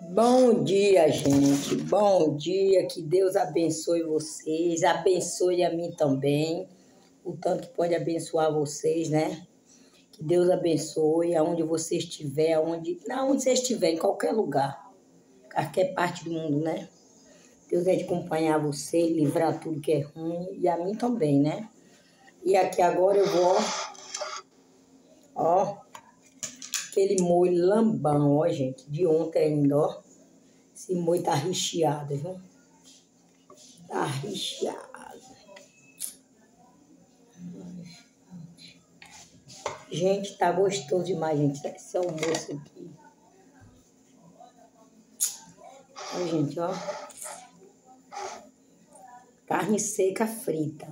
Bom dia, gente. Bom dia. Que Deus abençoe vocês. Abençoe a mim também. O tanto que pode abençoar vocês, né? Que Deus abençoe aonde você estiver, aonde você estiver, em qualquer lugar. Qualquer parte do mundo, né? Deus é de acompanhar você, livrar tudo que é ruim. E a mim também, né? E aqui agora eu vou, ó, aquele molho lambão, ó, gente, de ontem ainda, ó. Esse molho tá recheado, viu? Tá recheado. Gente, tá gostoso demais, gente. Esse almoço aqui. Ó, gente, ó. Carne seca frita.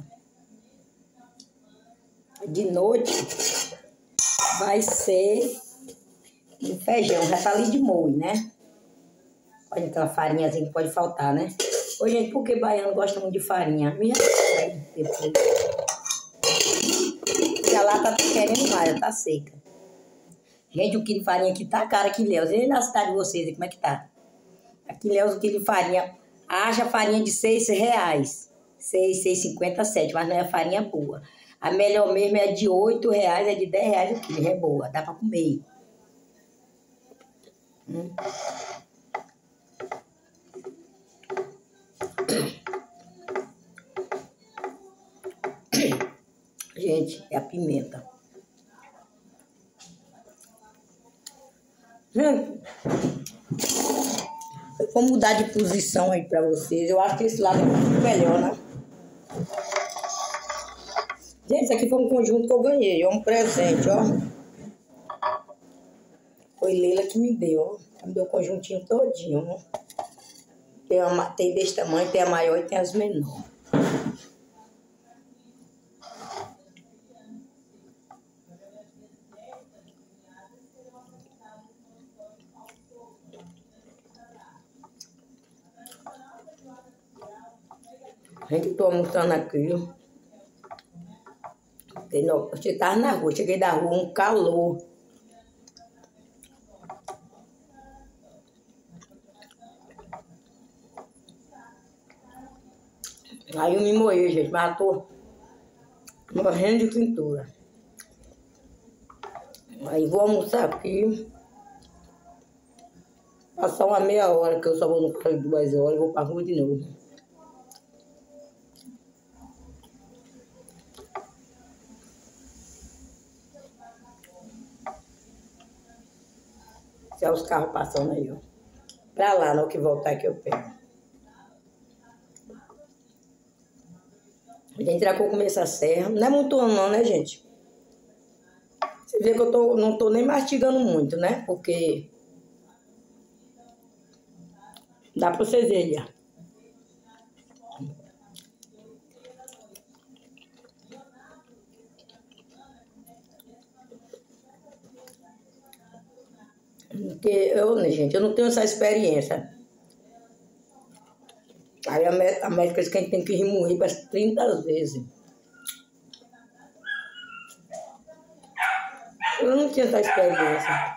De noite vai ser um feijão. Já tá ali de molho, né? Olha aquela farinhazinha que pode faltar, né? Ô, gente, por que baiano gosta muito de farinha? Me aí depois. Porque a lata tá querendo mais, tá seca. Gente, o quilo de farinha aqui tá caro aqui em Ilhéus. E na cidade de vocês, como é que tá? Aqui em Ilhéus, o quilo de farinha, haja farinha de R$6. 6, 6,50, 7, mas não é farinha boa. A melhor mesmo é de R$8, é de R$10 o quilo, é boa, dá pra comer. Gente, é a pimenta. Gente, eu vou mudar de posição aí pra vocês. Eu acho que esse lado é muito melhor, né? Gente, isso aqui foi um conjunto que eu ganhei, ó, um presente, ó. Foi Leila que me deu, ó. Ela me deu o conjuntinho todinho, ó. Tem desse tamanho, tem a maior e tem as menores. Gente, eu tô almoçando aqui, ó. Eu tava na rua, cheguei da rua, um calor. Aí eu me moí, gente, mas eu tô morrendo de quintura. Aí vou almoçar aqui. Passar uma meia hora, que eu só vou no carro de 2 horas, vou pra rua de novo. Se é os carros passando aí, ó. Pra lá, no que voltar que eu pego. A gente já vou comer essa serra. Não é muito não, né, gente? Você vê que eu não tô nem mastigando muito, né? Porque dá pra vocês verem. Porque gente, eu não tenho essa experiência. Aí a médica diz que a gente tem que remoer para 30 vezes. Eu não tinha essa experiência.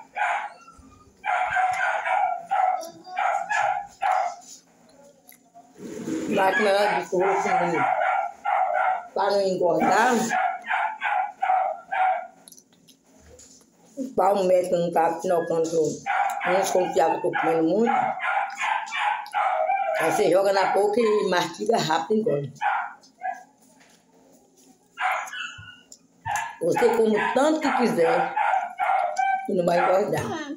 Mas como ela disse, para não engordar, para o médico não estar notando que eu não desconfiava que eu estou comendo muito. Aí você joga na boca e mastiga rápido e engorda. Você come o tanto que quiser e não vai engordar.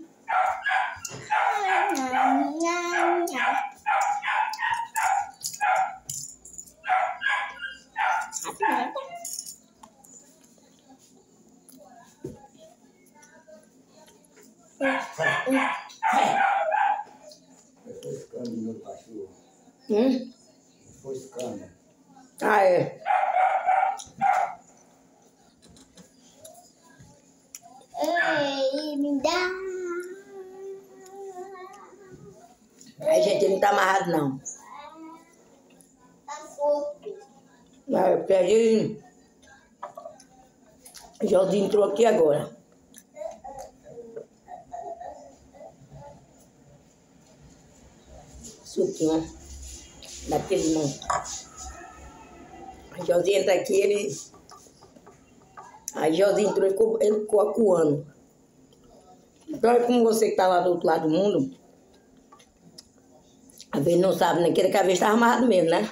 Foi escândalo. Ah, é. Ei, me dá. Aí, gente, ele não tá amarrado, não. Tá solto. Mas eu peguei. O Jorginho entrou aqui agora. suquinho daquele limão. A Josi entra aqui, a Josi entrou, ele ficou acuando. Então, como você que tá lá do outro lado do mundo, às vezes não sabe, né? Queria que a vez tá amarrado mesmo, né?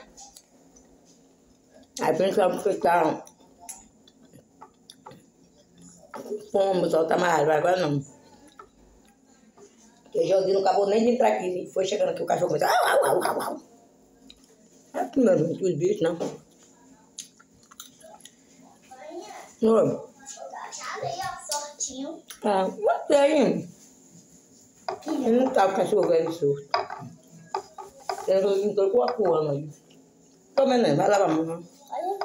Aí pensava que tá fome, só tá amarrado, agora não. Porque o Josi não acabou nem de entrar aqui, foi chegando aqui, o cachorro começou, au, au, au, au. Aqui mesmo, os bichos, não. Oi. Ali, ó, sortinho. Ah, gostei. Eu não tava com cachorro velho surto. Eu não tô com a coana aí. Tô vendo, vai lavar a mão. Olha.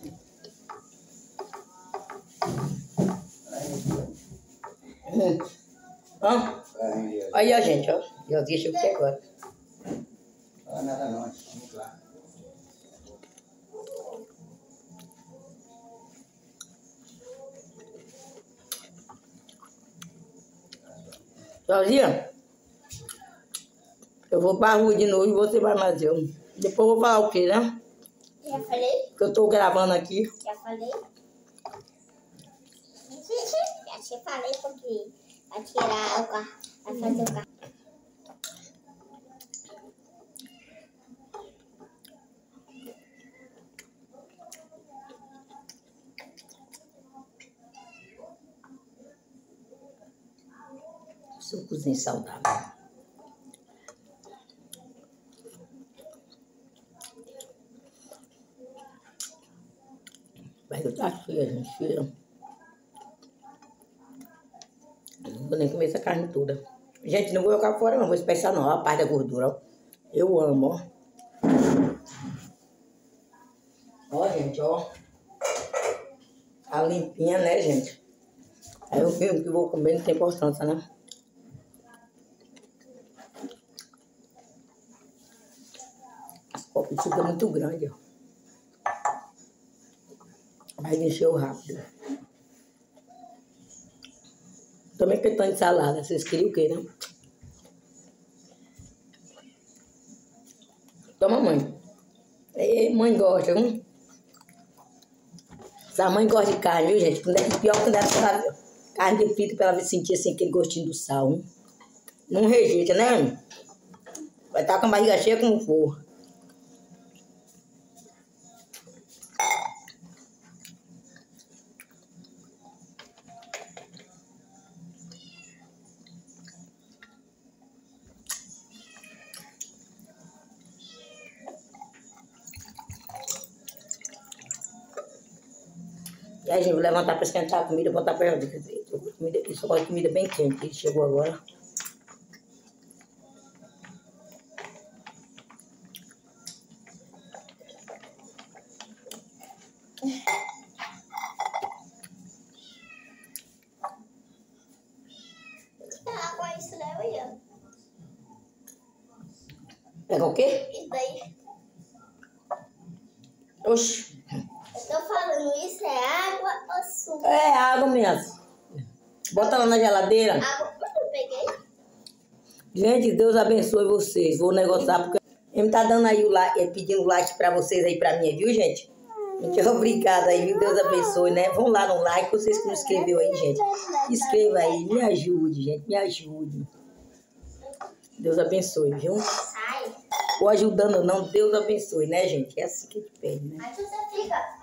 Hã? Aí a gente, ó. Já disse o que agora. Não nada não, vamos lá. Sozinha? Eu vou pra rua de novo e você vai mais eu. Depois eu vou falar o quê, né? Já falei? Que eu tô gravando aqui. Já falei? Já te falei porque vai tirar o carro, vai fazer o carro. Sucozinho saudável. Mas eu tá cheia, gente, cheia. Não vou nem comer essa carne toda. Gente, não vou jogar fora não, vou espessar não, ó, a parte da gordura, ó. Eu amo, ó. Ó, gente, ó. Tá limpinha, né, gente? Aí eu mesmo que vou comer não tem importância, né? O copo de suco é muito grande, ó. Vai encher rápido. Também aquele tanto de salada. Vocês queriam o quê, né? Toma, mãe. Mãe gosta, viu? Essa mãe gosta de carne, viu, gente? Pior que quando ela carne de frito pra ela sentir assim, aquele gostinho do sal. Hein? Não rejeita, né? Vai estar com a barriga cheia como for. E aí, gente, vou levantar para esquentar a comida e botar para ela. Eu só gosto de comida bem quente, que chegou agora. Água, isso daí, Pega o quê? isso daí. Oxi. Eu tô falando, isso é água ou suco? É água mesmo. Bota lá na geladeira. Água, eu peguei. Gente, Deus abençoe vocês. Vou negociar porque ele me tá dando aí o like, pedindo like pra vocês aí pra mim, viu, gente? Muito obrigada aí, viu? Deus abençoe, né? Vão lá no like, vocês que não inscreveu aí, gente. Inscreva aí, me ajude, gente, me ajude. Deus abençoe, viu? Sai. Ou ajudando ou não, Deus abençoe, né, gente? É assim que a gente pede, né? Aí você fica.